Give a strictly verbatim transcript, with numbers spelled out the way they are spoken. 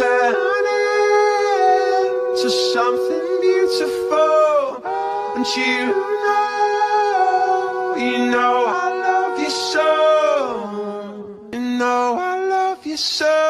turning to something beautiful. And you know, you know I love you so. You know I love you so.